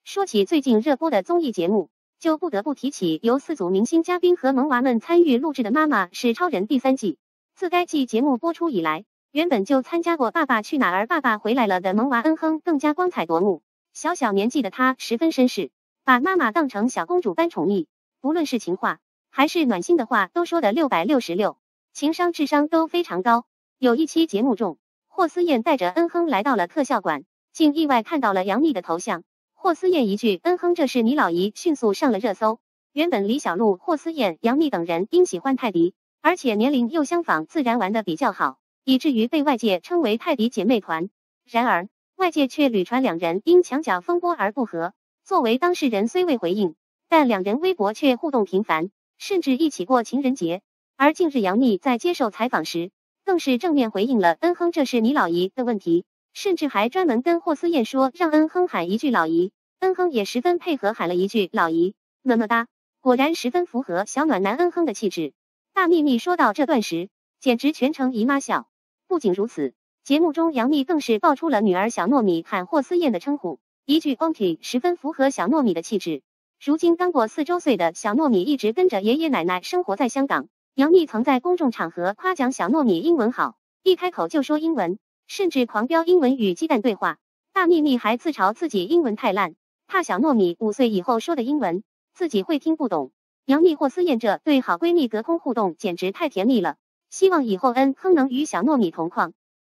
说起最近热播的综艺节目，就不得不提起由4组明星嘉宾和萌娃们参与录制的《妈妈是超人》第3季。自该季节目播出以来，原本就参加过《爸爸去哪儿》《爸爸回来了》的萌娃恩亨更加光彩夺目。小年纪的他十分绅士，把妈妈当成小公主般宠溺，不论是情话还是暖心的话都说得666，情商智商都非常高。有一期节目中，霍思燕带着恩亨来到了特效馆，竟意外看到了杨幂的头像。霍思燕一句恩亨这是你老姨迅速上了热搜。原本李小璐、霍思燕、杨幂等人因喜欢泰迪，而且年龄又相仿，自然玩得比较好，以至于被外界称为泰迪姐妹团。然而外界却屡传两人因墙角风波而不和。作为当事人虽未回应，但两人微博却互动频繁，甚至一起过情人节。而近日杨幂在接受采访时，更是正面回应了恩亨这是你老姨的问题，甚至还专门跟霍思燕说让恩亨喊一句老姨，恩亨也十分配合喊了一句老姨，么么哒，果然十分符合小暖男恩亨的气质。大幂幂说到这段时，简直全程姨妈笑。不仅如此，节目中杨幂更是爆出了女儿小糯米喊霍思燕的称呼，一句 Auntie 十分符合小糯米的气质。如今刚过4周岁的小糯米一直跟着爷爷奶奶生活在香港，杨幂曾在公众场合夸奖小糯米英文好，一开口就说英文，甚至狂飙英文与鸡蛋对话。大幂幂还自嘲自己英文太烂，怕小糯米5岁以后说的英文自己会听不懂。杨幂霍思燕这对好闺蜜隔空互动简直太甜蜜了，希望以后恩亨能与小糯米同框。